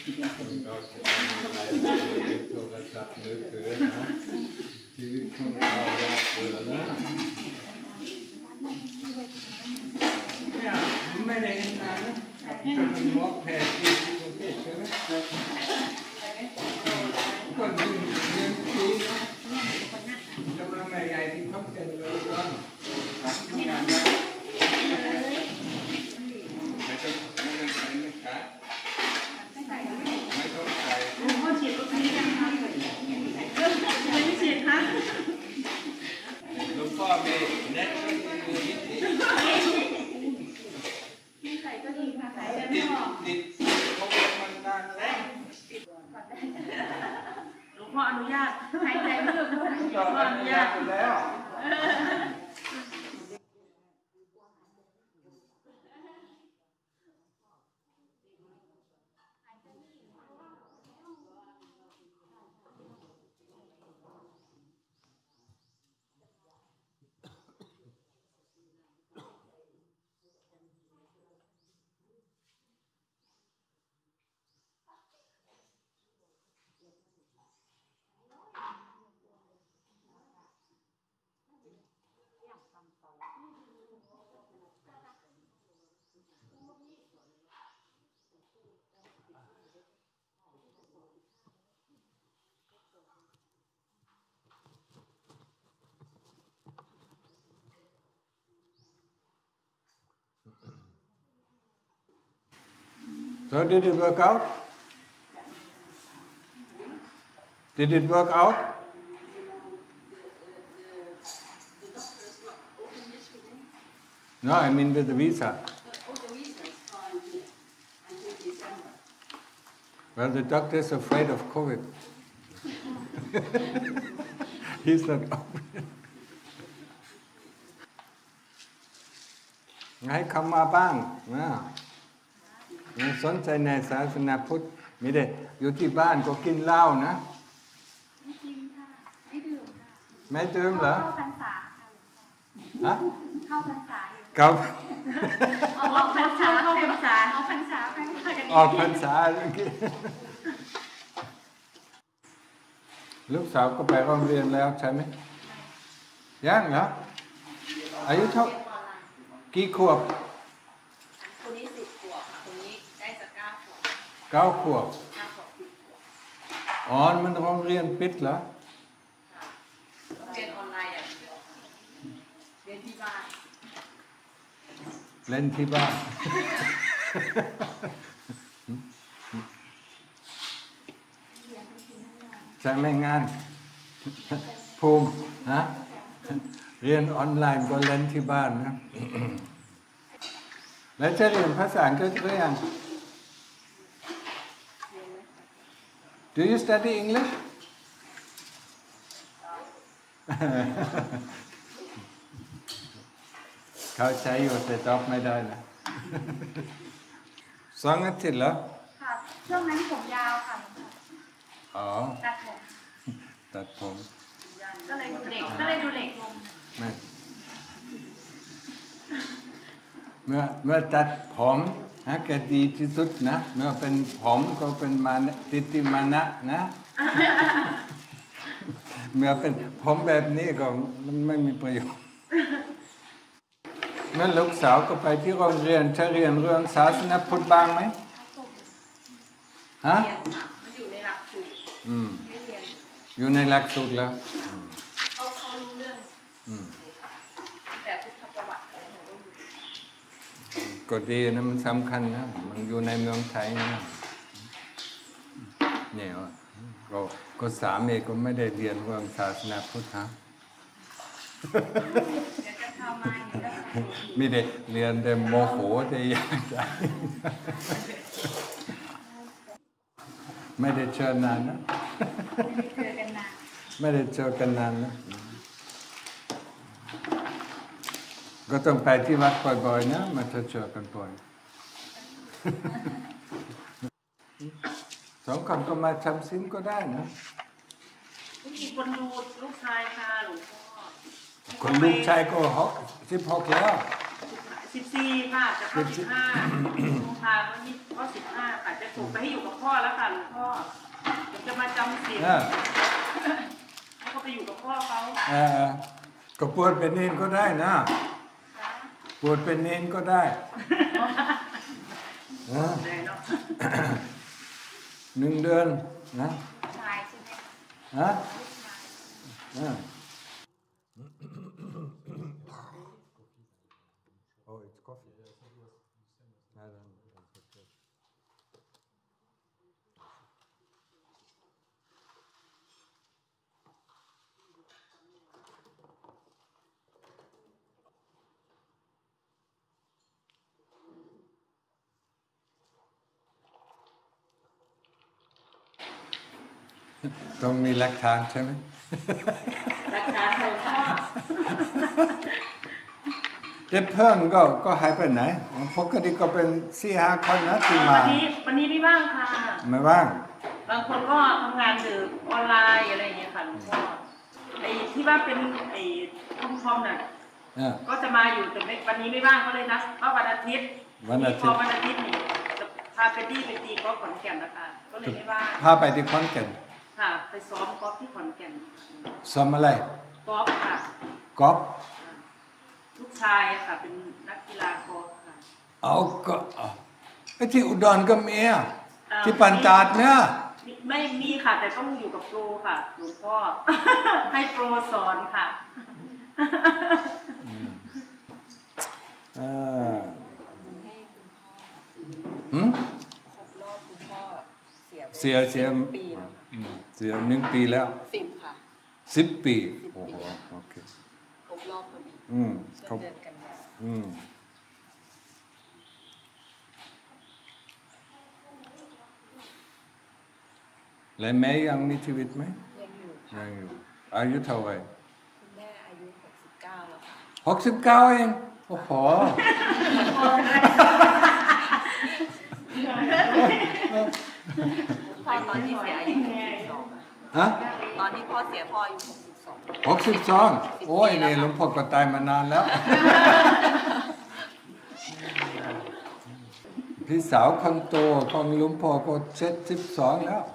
เราจะทำอะไรโทรศัพท์มือถือนะชีวิตของเรายากเกินนะเนี่ยไม่ได้นานนะเป็นหมอแพทย์ที่กรุงเทพใช่ไหมคนหนึ่งเรียนปีนะกำลังใหญ่ๆที่เขาเป็นเลยว่าทำงานได้ไม่ต้องใส่ไม่ขาดไม่ต้องใส่พ่อฉีดวัคซีนยังคะไม่ฉีดคะหลวงพ่อมีแนะก็มีนิติไม่ใส่ก็ดีค่ะใส่แล้วไม่ออกติดเขาเป็นมันนานแล้วหลวงพ่ออนุญาตหายใจเลือกหลวงพ่ออนุญาตแล้วSo did it work out? Did it work out? No, I mean with the visa. Well, the doctor is afraid of COVID. He's not open. ให้คำมาบ้างนะสนใจในศาสนาพุทธไม่ได้อยู่ที่บ้านก็กินเหล้านะไม่กินค่ะไม่ดื่มค่ะไม่ดื่มเหรอเข้าพรรษาฮะเข้าพรรษาอยู่ครับออกพรรษาเข้าพรรษาออกพรรษาออกพรรษาลูกสาวก็ไปโรงเรียนแล้วใช่ไหมยังเหรออายุเท่ากี่ขวบคนนี้10 ขวบค่ะคนนี้ได้จะ 9 ขวบอ๋อมันโรงเรียนปิดเหรอเรียนออนไลน์อย่างเดียวเรียนที่บ้านเล่นที่บ้านใช่ไหมงานภูมิฮะเรียนออนไลน์ก็เล่นที่บ้านนะแล้วจะเรียนภาษาอังกฤษหรือยัง Do you study English เขาใช้อยู่แต่ตอบไม่ได้นะ2 อาทิตย์เหรอค่ะช่วงนั้นผมยาวค่ะอ๋อตัดผมก็เลยดูเด็กลงเมื่อตัดผมก็ดีที่สุดนะเมื่อเป็นผมก็เป็นติติมานะนะเมื่อเป็นผมแบบนี้ก็มันไม่มีประโยชน์เมื่อลูกสาวก็ไปที่โรงเรียนจะเรียนเรื่องศาสนาพุทธบ้างไหมฮะมันอยู่ในหลักสูตรอยู่ในหลักสูตรแล้วเขารู้เรื่องแต่พุทธประวัติก็ดีนะมันสำคัญนะมันอยู่ในเมืองไทยนะเนี่ยก็สามีก็ไม่ได้เรียนเรื่องศาสนาพุทธนะไม่ได้เรียนแต่โมโหแต่อยากใจไม่ได้เจอนานนะไม่ได้เจอกันนานนะก็ต้องไปที่วัดบ่อยๆนะมาเจอกันบ่อย2 คนก็มาทำศีลก็ได้นะมีคนดูลูกชายค่ะหลวงพ่อคนลูกชายก็16 แล้ว 14ค่ะจะเข้า15กุมภาพันธ์ก็15ค่ะจะส่งไปให้อยู่กับพ่อแล้วค่ะหลวงพ่อเดี๋ยวจะมาจำศีลแล้วก็ไปอยู่กับพ่อเขาก็บวชเป็นเนรก็ได้นะบวชเป็นเนรก็ได้1 เดือนนะชายใช่ไหมฮะOh, it's coffee. Don't need like time, tell me. รักษาหลวงพ่อเพื่อนก็หายไปไหนปกติก็เป็น4-5 คนนะที่มาวันนี้ไม่ว่างค่ะไม่ว่างบางคนก็ทำงานหรือออนไลน์อะไรอย่างเงี้ยค่ะหลวงพ่อไอ้ที่ว่าเป็นไอ้คอมน่ะก็จะมาอยู่แต่วันนี้ไม่ว่างก็เลยนะเพราะวันอาทิตย์พอวันอาทิตย์นี่จะพาไปตีกอล์ฟขอนแก่นนะคะก็เลยไม่ว่างพาไปที่ขอนแก่นค่ะไปซ้อมกอล์ฟที่ขอนแก่นซ้อมอะไรกอล์ฟค่ะกอล์ฟลูกชายค่ะเป็นนักกีฬากอล์ฟค่ะเอาก็ไอ้ที่อุดรก็มีที่ปัญจาดเนี่ยไม่มีค่ะแต่ต้องอยู่กับโปรค่ะหลวงพ่อให้โปรสอนค่ะเสีย1 ปีแล้ว 10 ค่ะ 10 ปีโอ้โหโอเคครบรอบพอดีครบและแม่ยังมีชีวิตไหมยังอยู่อายุเท่าไหร่คุณแม่อายุ69แล้วค่ะ 69เองโอ้โหตอนที่เสียอายุ62ฮะตอนที่พ่อเสียพ่ออายุ 62โอ้ยนี่หลวงพ่อก็ตายมานานแล้วพี่สาวคนโตของหลวงพ่อก็72แล้ว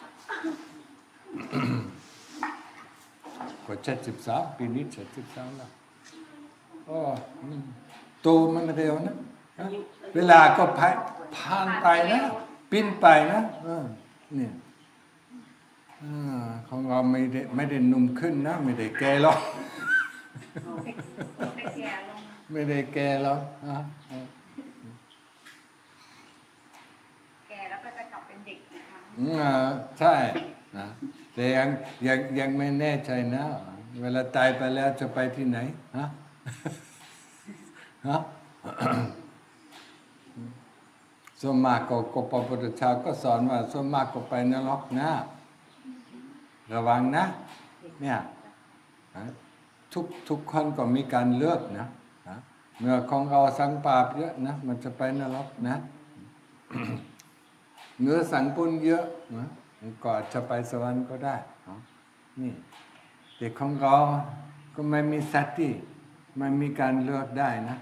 ก็73ปีนี้73แล้วโอ้โตมันเร็วนะเวลาก็ผ่านไปนะปิ้นไปนะเนี่ยของเราไม่ได้หนุ่มขึ้นนะไม่ได้แก่หรอกไม่ได้แก่หรอกแก่แล้วก็จะกลับเป็นเด็กอีกครั้งใช่นะแต่ยังไม่แน่ใจนะเวลาตายไปแล้วจะไปที่ไหนฮะส่วนมากก็พระพุทธเจ้าก็สอนว่าส่วนมากก็ไปนรกนะระวังนะเนี่ยทุกคนก็มีการเลือกนะเมื่อของเราสังบาปเยอะนะมันจะไปนรกนะเมื่อสังบุญเยอะนะก็จะไปสวรรค์ก็ได้นี่แต่ของเราก็ไม่มีสติไม่มีการเลือกได้นะ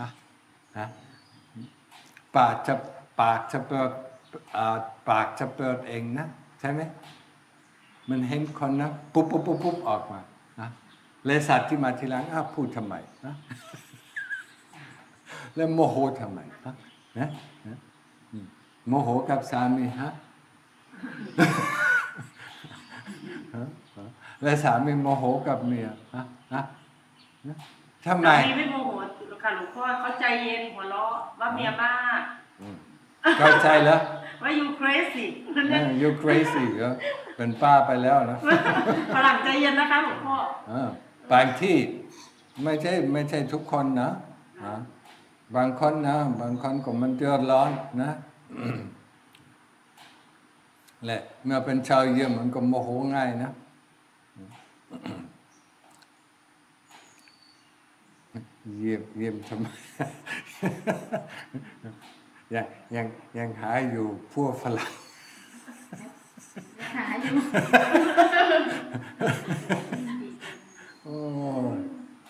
ปากจะเปิดเองนะใช่ไหมมันเห็นคนนะปุ๊บออกมานะเลยสัตว์ที่มาทีหลังพูดทำไมนะแล้วโมโหทำไมนะโมโหกับสามีแล้วสามีโมโหกับเมียทำไมไม่โมโหค่ะหลวงพ่อเขาใจเย็นหัวเราะว่าเมียบ้าเข้าใจแล้วว่า you crazy you crazy เป็นป้าไปแล้วนะฝรั่งใจเย็นนะคะหลวงพ่อบางที่ไม่ใช่ทุกคนนะบางคนก็มันเดือดร้อนนะแหละเมื่อเป็นชาวเยี่ยมมันก็โมโหง่ายนะเยี่ยมทำไมยังหาอยู่พวกฝรั่งหาอยู่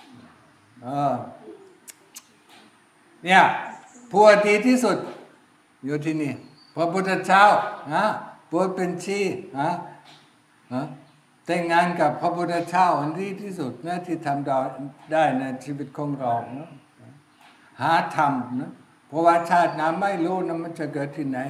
เนี่ยผู้ดีที่สุดอยู่ที่นี่พระพุทธเจ้าบวชเป็นชีแต่งงานกับพระพุทธเจ้าอันดีที่สุดนะที่ทำได้ในชีวิตของเรานะหาธรรมนะเพราะว่าชาติหน้าไม่รู้นะมันจะเกิดที่ไหน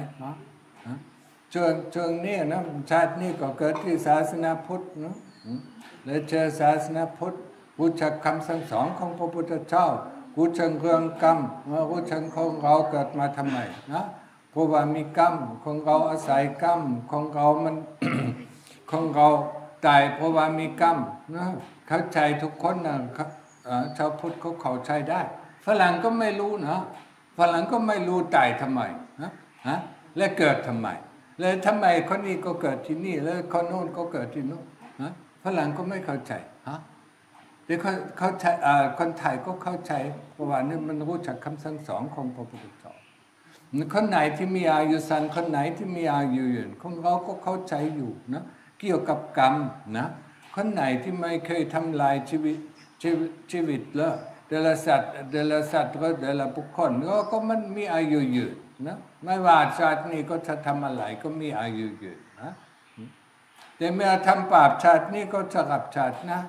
ช่วงนี้นะชาตินี้ก็เกิดที่ศาสนาพุทธนะแล้วเจอศาสนาพุทธรู้จักคำสั่งสอนของพระพุทธเจ้ารู้จักเรื่องกรรมรู้จักของเราเกิดมาทำไมนะเพราะว่ามีกรรมของเราอาศัยกรรมของเรามัน ของเราตายเพราะว่ามีกรรมนะเข้าใจทุกคนนะชาวพุทธเขาเข้าใจได้ฝรั่งก็ไม่รู้นะฝรั่งก็ไม่รู้ตายทำไมและเกิดทำไมแล้วทำไมคนนี้ก็เกิดที่นี่แล้วคนโน้นก็เกิดที่โน้นฝรั่งก็ไม่เข้าใจแต่เขาใจคนไทยก็เข้าใจเพราะว่านี่มันรู้จักคำสั่งสอนของพระพุทธเจ้าคนไหนที่มีอายุสั้นคนไหนที่มีอายุยืนของเราก็เข้าใจอยู่นะเกี่ยวกับกรรมนะคนไหนที่ไม่เคยทำลายชีวิตแล้วเดลสัตว์หรือเดลบุคคลก็มันมีอายุยืนนะไม่ว่าชาตินี้ก็จะทำอะไรก็มีอายุยืนนะแต่เมื่อทำบาปชาตินี้ก็จะรับชาตินะ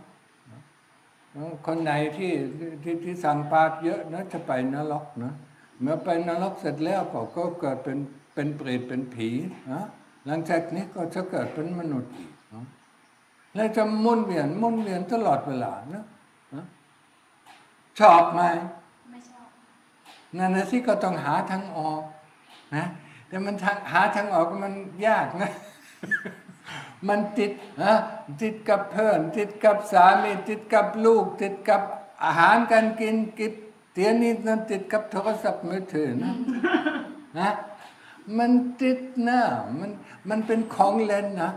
คนไหนที่สั่งบาปเยอะนะจะไปนรกนะเมื่อไปนรกเสร็จแล้วก็เกิดเป็นเปรตเป็นผีนะหลังจากนี้ก็จะเกิดเป็นมนุษย์อีกนะแล้วจะหมุนเวียนตลอดเวลานะชอบไหมไม่ชอบนั่นนะสิก็ต้องหาทางออกนะแต่มันหาทางออกมันยากนะ มันติดกับเพื่อนติดกับสามีติดกับลูกติดกับอาหารการกินเตียนี้นั่นติดกับโทรศัพท์มือถือนะมันติดนะมันเป็นของเล่นนะ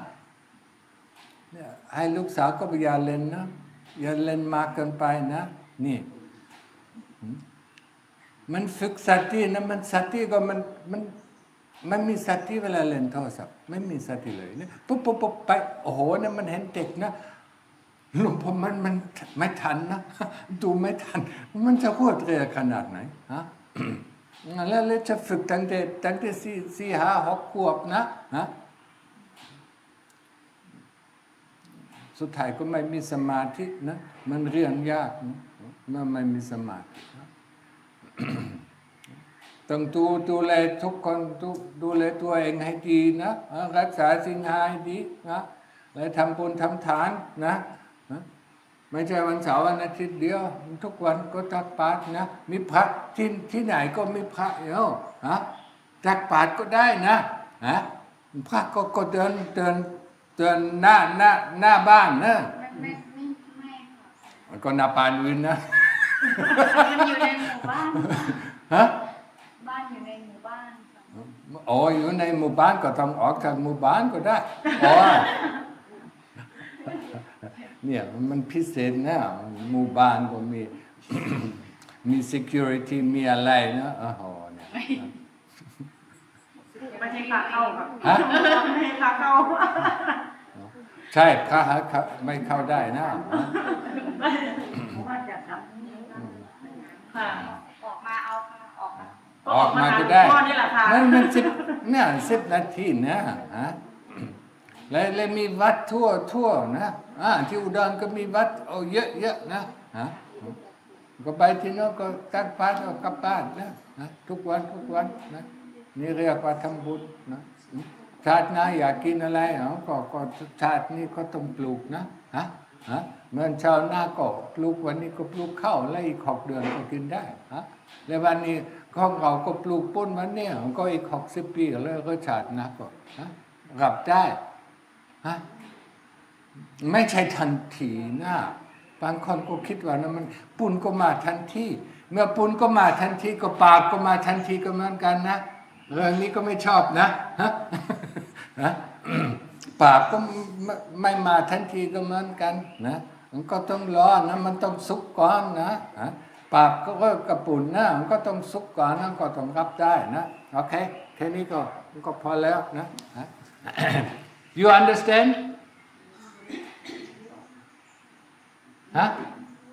ให้ลูกสาวก็อย่าเล่นนะอย่าเล่นมากเกินไปนะนี่มันฝึกสตินะมันสติก็มันมีสติเวลาเล่นโทรศัพท์ไม่มีสติเลยนะปุ๊บไปโอ้โหนะมันเห็นเด็กนะหลวงพ่อมันไม่ทันนะดูไม่ทันมันจะรวดเร็วขนาดไหนแล้วจะฝึกตั้งแต่สี่ห้าหกขวบนะสุดท้ายก็ไม่มีสมาธินะมันเรียนยากนะมันไม่มีสมาธิต้องดูแลทุกคนดูแลตัวเองให้ดีนะรักษาศีลห้าให้ดีนะแล้วทำบุญทำทานนะไม่ใช่วันเสาร์วันอาทิตย์เดียวทุกวันก็ตักบาตรนะมีพระที่ไหนก็มีพระตักบาตรก็ได้นะพระก็เดินหน้าบ้านนะไม่มันก็หน้าบ้านอื่นนะมันอยู่ในหมู่บ้านบ้านอยู่ในหมู่บ้านอยู่ในหมู่บ้านก็ต้องออกจากหมู่บ้านก็ได้เนี่ยมันพิเศษนะหมู่บ้านก็มี security มีอะไรนะโอ้โหเนี่ยไม่ใช่พาเข้าครับไม่ใช่พาเข้าใช่พระไม่เข้าได้นะออกมาเอาออกมาก็ได้มัน10 นาทีนะแล้วมีวัดทั่วนะที่อุดรก็มีวัดเยอะนะก็ไปที่โน้นก็ตักบาตรก็กลับบ้านนะทุกวันนะนี่เรียกว่าทำบุญนะชาติหน้าอยากกินอะไรก็ชาตินี้ก็ต้องปลูกนะเหมือนชาวนาก็ปลูกวันนี้ก็ปลูกข้าวแล้วอีก6 เดือนก็กินได้แล้ววันนี้ของเราก็ปลูกปุ้นวันนี้ก็อีก60 ปีแล้วก็ชาติหน้าก็รับได้ไม่ใช่ทันทีนะบางคนก็คิดว่านะมันปุ้นก็มาทันทีเมื่อปุ้นก็มาทันทีก็ปากก็มาทันทีก็เหมือนกันนะเรื่องนี้ก็ไม่ชอบนะปากก็ไม่มาทันทีก็เหมือนกันนะมันก็ต้องรอนะมันต้องสุกก่อนนะปากก็กระปุ่นนะมันก็ต้องสุกก่อนนะก็ต้องรับได้นะโอเคแค่นี้ก็พอแล้วนะ You understand? Huh?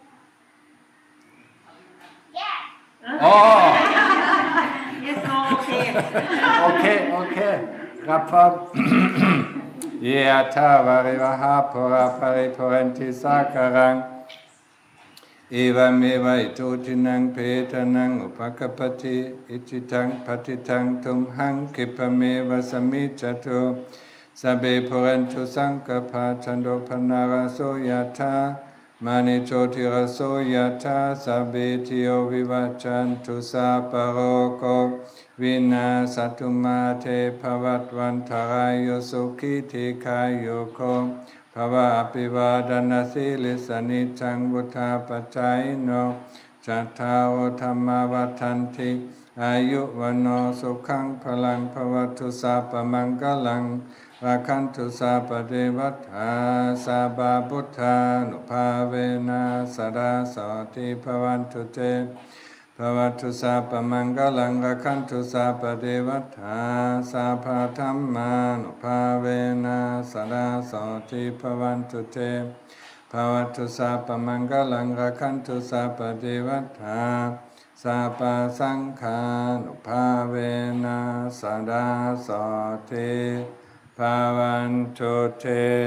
Yeah. Oh. Yes, okay. โอเคครับผมยะถาวาริวหาปุราปริปุเรนติสาคารังเอวเมวัยโตทินังเพตนังอุปกปปติอิจิตังปฏิตังตุมหังคิปะเมวะสมิจจตุสัพเพปุเรนตุสังกปาจันโดปนาราโสยะถามณิโชติราโสยะถาสัพเพติโยวิวัจจันตุสัพพะโรโควินาศตุมาเทภวัตวันทรายโยสุขิธิคายโยโคภวะอภิวาดนาสิลิสนิจังวุธาปัจจายโนจัตตารธรรมวัฏันติอายุวันโนสุขังพลังภวตุสัพพมังคลังราคันตุสัพพเทวตาสัพพพุทธานุภาเวนะสดาสติภวันตุเตภวตุสัพพมังคลังราคันตุสัพพเทวตาสัพพธัมมานุภาเวนะสดาสติภวันตุเตภวตุสัพพมังคลังราคันตุสัพพเทวตาสัพพสังฆานุภาเวนะสดาสติภวันตุเต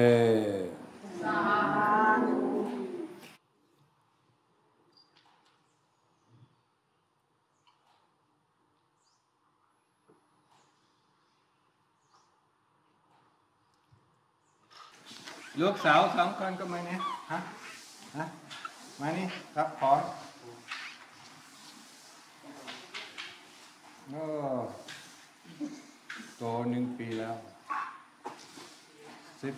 ลูกสาว2 คนก็มาเนี่ยฮะมานี่รับขอโอ้โต1 ปีแล้ว10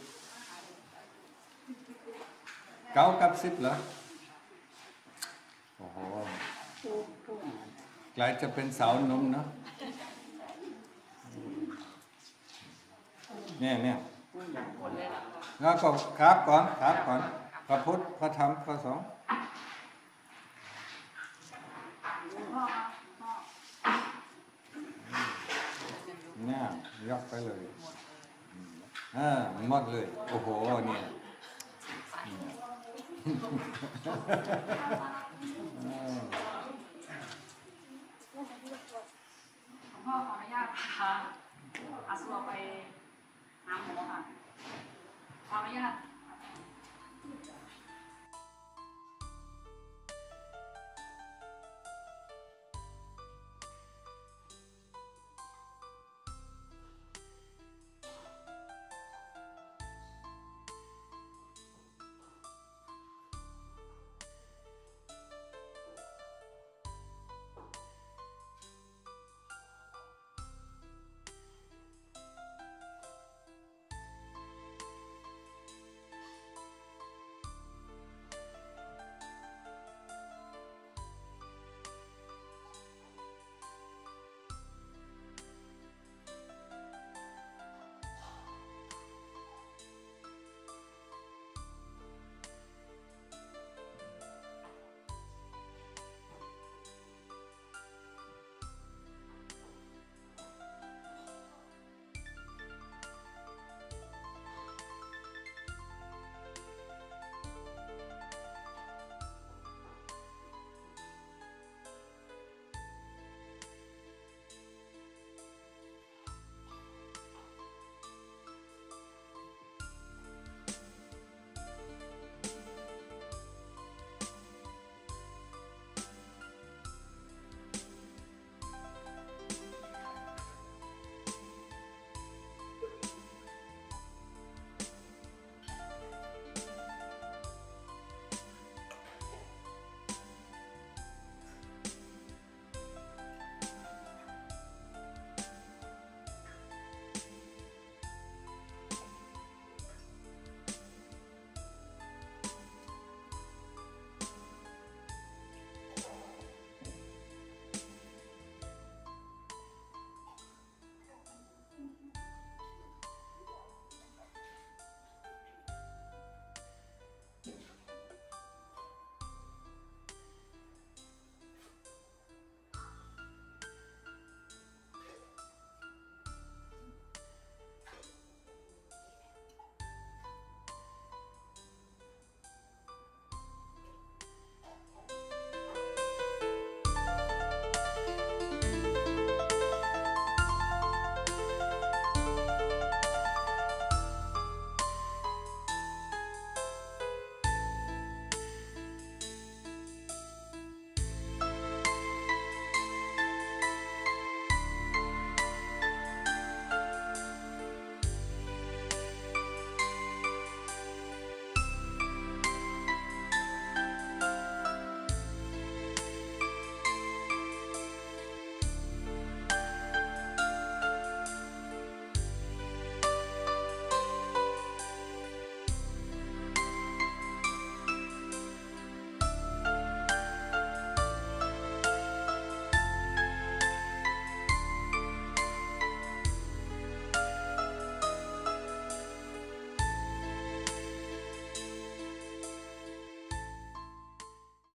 9 กับ 10เหรอโอ้โหกลายจะเป็นสาวหนุ่มเนาะเนี่ยแล้วก็ครับก่อนพระพุทธพระธรรมพระสงฆ์เนี่ยยกไปเลยหมดเลยโอ้โหเนี่ยพ่อขออนุญาตพาอาสัวไปหาหมอค่ะขออนุญาต